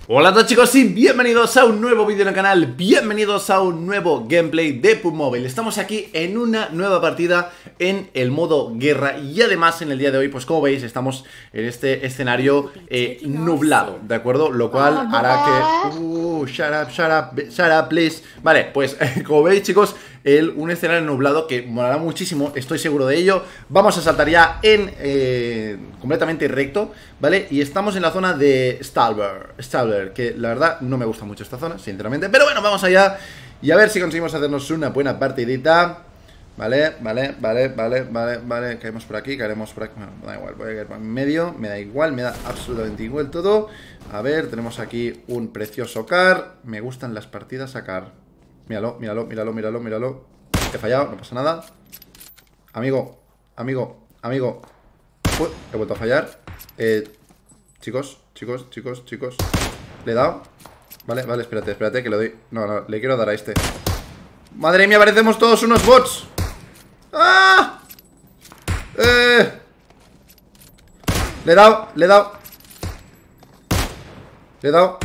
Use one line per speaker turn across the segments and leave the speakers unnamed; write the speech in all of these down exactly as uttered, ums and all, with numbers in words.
Hola a todos chicos y bienvenidos a un nuevo vídeo en el canal, bienvenidos a un nuevo gameplay de P U B Mobile. Estamos aquí en una nueva partida en el modo guerra y además en el día de hoy, pues como veis, estamos en este escenario eh, nublado, ¿de acuerdo? Lo cual hará que... Uh, shut up, shut up, shut up, please. Vale, pues eh, como veis chicos, el, un escenario nublado que molará muchísimo, estoy seguro de ello. Vamos a saltar ya en eh, completamente recto, ¿vale? Y estamos en la zona de Stalber, Stalber, que la verdad no me gusta mucho esta zona, sinceramente. Pero bueno, vamos allá y a ver si conseguimos hacernos una buena partidita. Vale, vale, vale, vale, vale, vale. Caemos por aquí, caeremos por aquí. Bueno, me da igual, voy a caer por en medio. Me da igual, me da absolutamente igual todo. A ver, tenemos aquí un precioso car. Me gustan las partidas a car. Míralo, míralo, míralo, míralo, míralo. He fallado, no pasa nada. Amigo, amigo, amigo. Uy, he vuelto a fallar. Eh, chicos, chicos, chicos, chicos. Le he dado. Vale, vale, espérate, espérate que le doy. No, no, le quiero dar a este. Madre mía, parecemos todos unos bots. ¡Ah! Eh. Le he dado, le he dado. Le he dado.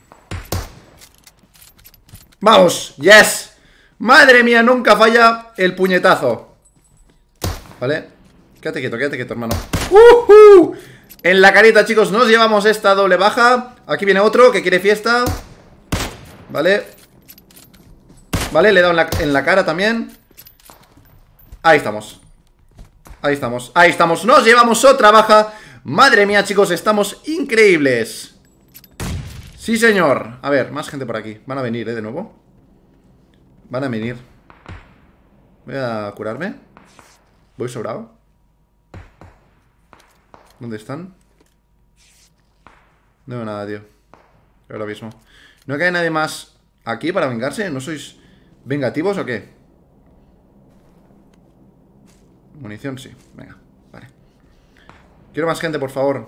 ¡Vamos! ¡Yes! ¡Madre mía! Nunca falla el puñetazo. ¿Vale? Quédate quieto, quédate quieto, hermano. ¡Uh-huh! En la carita, chicos, nos llevamos esta doble baja. Aquí viene otro que quiere fiesta. Vale. Vale, le he dado en la, en la cara también. Ahí estamos. Ahí estamos, ahí estamos. Nos llevamos otra baja. Madre mía, chicos, estamos increíbles. Sí, señor. A ver, más gente por aquí. Van a venir, ¿eh? De nuevo. Van a venir. Voy a curarme. Voy sobrado. ¿Dónde están? No veo nada, tío. Ahora mismo. ¿No cae nadie más aquí para vengarse? ¿No sois vengativos o qué? Munición, sí. Venga, vale. Quiero más gente, por favor.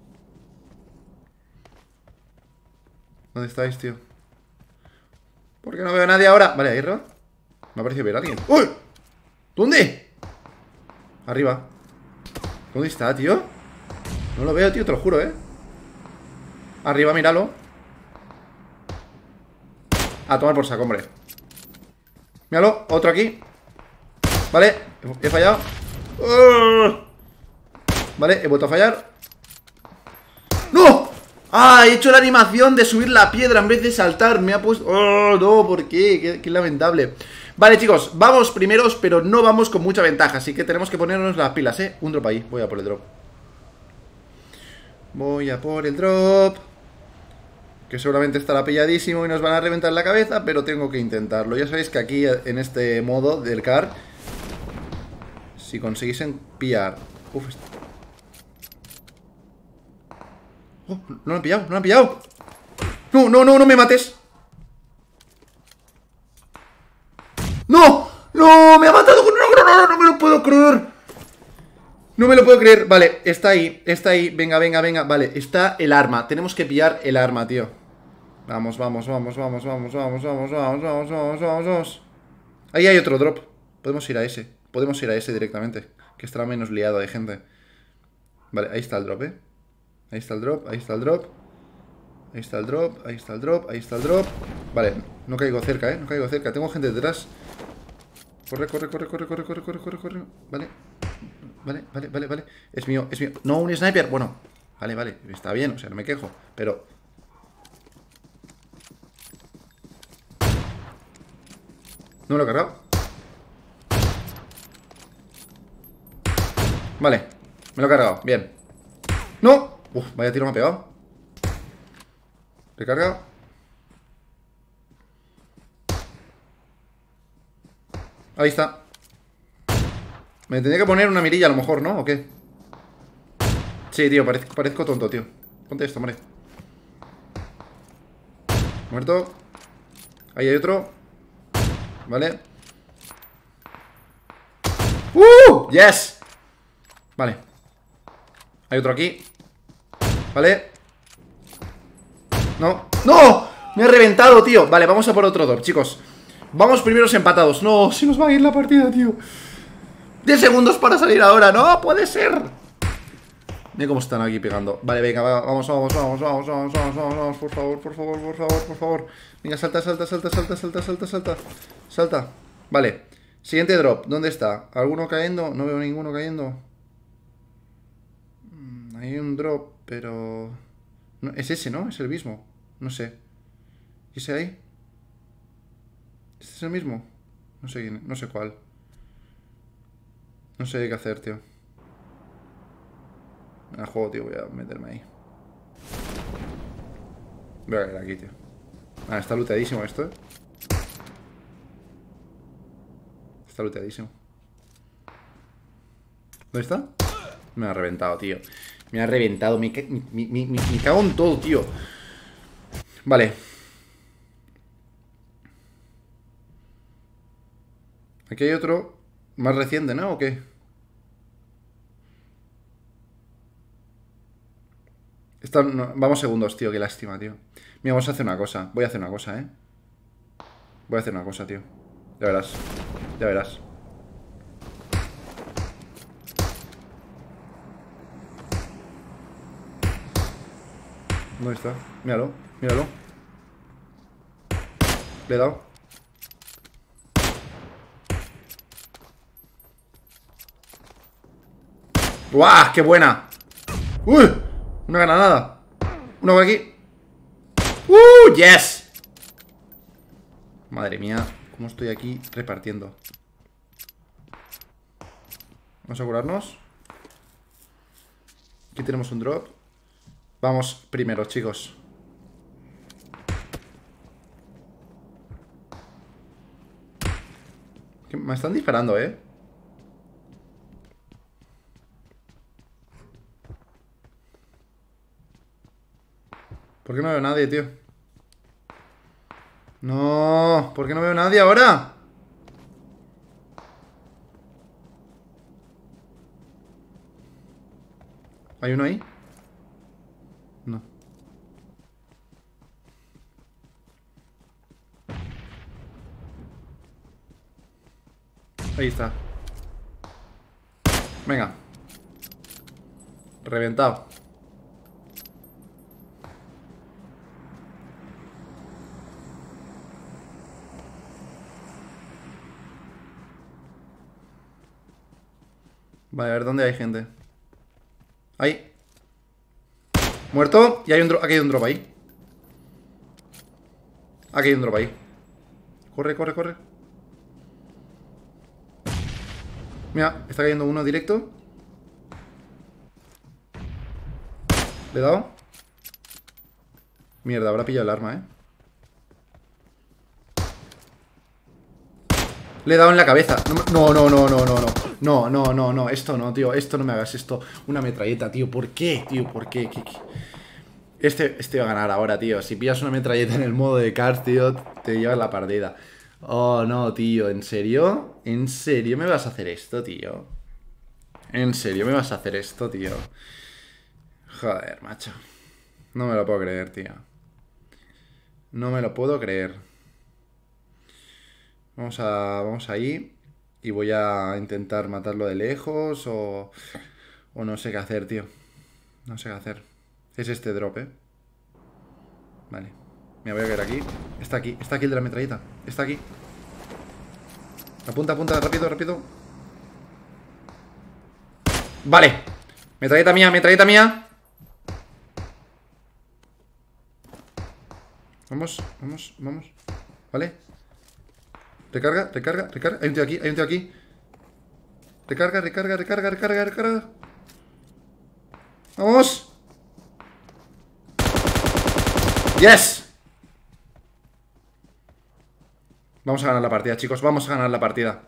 ¿Dónde estáis, tío? ¿Por qué no veo a nadie ahora? Vale, ahí arriba. Me ha parecido ver a alguien. ¡Uy! ¿Dónde? Arriba. ¿Dónde está, tío? No lo veo, tío, te lo juro, ¿eh? Arriba, míralo. A tomar por saco, hombre. Míralo, otro aquí. Vale, he fallado. ¡Oh! Vale, he vuelto a fallar. ¡No! ¡Ah! He hecho la animación de subir la piedra en vez de saltar. Me ha puesto... ¡Oh, no! ¿Por qué? Qué, qué lamentable. Vale, chicos, vamos primeros, pero no vamos con mucha ventaja. Así que tenemos que ponernos las pilas, ¿eh? Un drop ahí, voy a por el drop. Voy a por el drop. Que seguramente estará pilladísimo y nos van a reventar la cabeza, pero tengo que intentarlo. Ya sabéis que aquí, en este modo del car, si consiguiesen pillar... Uf, esto... Oh, no lo han pillado, no lo han pillado. No, no, no, no me mates. ¡No! ¡No! ¡Me ha matado! ¡No, no, no, no, no me lo puedo creer! No me lo puedo creer. Vale, está ahí, está ahí. Venga, venga, venga. Vale, está el arma. Tenemos que pillar el arma, tío. Vamos, vamos, vamos, vamos, vamos, vamos, vamos, vamos, vamos, vamos, vamos, vamos. Ahí hay otro drop. Podemos ir a ese. Podemos ir a ese directamente, que estará menos liado de gente. Vale, ahí está el drop, eh. Ahí está el drop, ahí está el drop. Ahí está el drop, ahí está el drop, ahí está el drop. Vale, no caigo cerca, eh. No caigo cerca, tengo gente detrás. Corre, corre, corre, corre, corre, corre, corre, corre, corre. Vale. Vale, vale, vale, vale. Es mío, es mío. No, un sniper, bueno. Vale, vale, está bien, o sea, no me quejo. Pero... ¿No me lo he cargado? Vale, me lo he cargado, bien. ¡No! Uf, vaya tiro me ha pegado. Recarga. Ahí está. Me tendría que poner una mirilla a lo mejor, ¿no? ¿O qué? Sí, tío, parezco, parezco tonto, tío. Ponte esto, hombre. Muerto. Ahí hay otro. Vale. ¡Uh! ¡Yes! Vale. Hay otro aquí. Vale. No. ¡No! Me ha reventado, tío. Vale, vamos a por otro drop, chicos. Vamos primeros empatados. No, se nos va a ir la partida, tío. diez segundos para salir ahora. No, puede ser. Mira cómo están aquí pegando. Vale, venga, va, vamos, vamos, vamos, vamos, vamos, vamos, vamos, vamos, por favor, por favor, por favor, por favor. Venga, salta, salta, salta, salta, salta, salta, salta. Salta. Vale. Siguiente drop. ¿Dónde está? ¿Alguno cayendo? No veo ninguno cayendo. Hay un drop, pero... No, es ese, ¿no? Es el mismo. No sé. ¿Y ese ahí? ¿Este es el mismo? No sé quién, no sé cuál. No sé qué hacer, tío. En el juego, tío, voy a meterme ahí. Voy a caer aquí, tío. Ah, está looteadísimo esto, eh. Está looteadísimo. ¿Dónde está? Me ha reventado, tío. Me ha reventado. Me, me, me, me, me cago en todo, tío. Vale. Aquí hay otro más reciente, ¿no? ¿O qué? Está, no, vamos segundos, tío. Qué lástima, tío. Mira, vamos a hacer una cosa. Voy a hacer una cosa, ¿eh? Voy a hacer una cosa, tío. Ya verás. Ya verás. ¿Dónde está? Míralo, míralo. Le he dado. ¡Guau! ¡Qué buena! ¡Uy! Una granada. Uno por aquí. ¡Uh! ¡Yes! Madre mía, cómo estoy aquí repartiendo. Vamos a curarnos. Aquí tenemos un drop. Vamos primero, chicos. Me están disparando, ¿eh? ¿Por qué no veo a nadie, tío? No, ¿por qué no veo a nadie ahora? ¿Hay uno ahí? No. Ahí está. Venga. Reventado. Vale, a ver dónde hay gente. Ahí. Muerto. Y hay un drop. Aquí hay un drop ahí. Aquí hay un drop ahí. Corre, corre, corre. Mira, está cayendo uno directo. Le he dado. Mierda, habrá pillado el arma, eh. Le he dado en la cabeza. No, no, no, no, no, no. No, no, no, no. Esto no, tío. Esto no me hagas esto. Una metralleta, tío. ¿Por qué, tío? ¿Por qué? ¿Qué, qué? Este, este va a ganar ahora, tío. Si pillas una metralleta en el modo de Cars, tío, te llevas la partida. Oh, no, tío. ¿En serio? ¿En serio me vas a hacer esto, tío? ¿En serio me vas a hacer esto, tío? Joder, macho. No me lo puedo creer, tío. No me lo puedo creer. Vamos a... Vamos ahí. Y voy a intentar matarlo de lejos o... O no sé qué hacer, tío. No sé qué hacer. Es este drop, eh. Vale. Me voy a caer aquí. Está aquí. Está aquí el de la metralleta. Está aquí. Apunta, apunta. Rápido, rápido. Vale. Metralleta mía, metralleta mía. Vamos, vamos, vamos. Vale. Recarga, recarga, recarga. Hay un tío aquí, hay un tío aquí. Recarga, recarga, recarga, recarga, recarga. ¡Vamos! ¡Yes! Vamos a ganar la partida, chicos. Vamos a ganar la partida.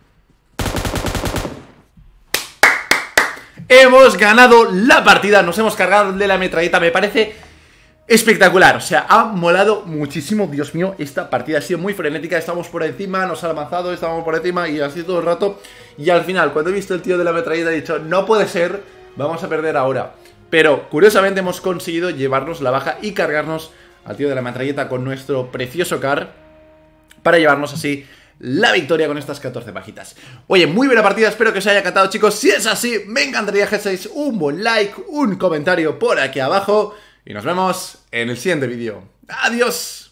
Hemos ganado la partida. Nos hemos cargado de la metralleta. Me parece espectacular. O sea, ha molado muchísimo. Dios mío, esta partida ha sido muy frenética. Estamos por encima, nos ha avanzado, estamos por encima y así todo el rato. Y al final, cuando he visto el tío de la metralleta, he dicho, no puede ser, vamos a perder ahora. Pero, curiosamente, hemos conseguido llevarnos la baja y cargarnos al tío de la metralleta con nuestro precioso car, para llevarnos así la victoria con estas catorce pajitas. Oye, muy buena partida, espero que os haya encantado, chicos. Si es así, me encantaría que hacéis un buen like, un comentario por aquí abajo y nos vemos en el siguiente vídeo. ¡Adiós!